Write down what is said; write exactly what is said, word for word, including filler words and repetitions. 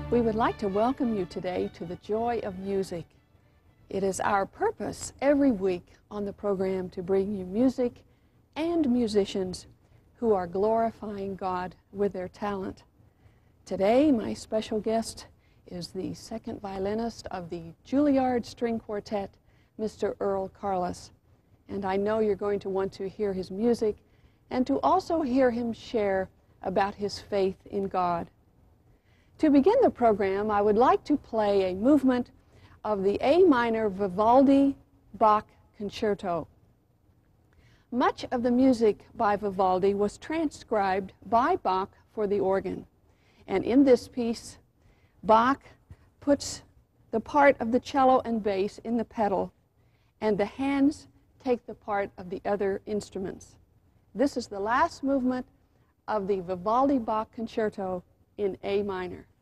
We would like to welcome you today to the Joy of Music. It is our purpose every week on the program to bring you music and musicians who are glorifying God with their talent. Today, my special guest is the second violinist of the Juilliard String Quartet, Mister Earl Carlos. And I know you're going to want to hear his music and to also hear him share about his faith in God. To begin the program, I would like to play a movement of the A minor Vivaldi Bach Concerto. Much of the music by Vivaldi was transcribed by Bach for the organ. And in this piece, Bach puts the part of the cello and bass in the pedal, and the hands take the part of the other instruments. This is the last movement of the Vivaldi Bach Concerto in A minor.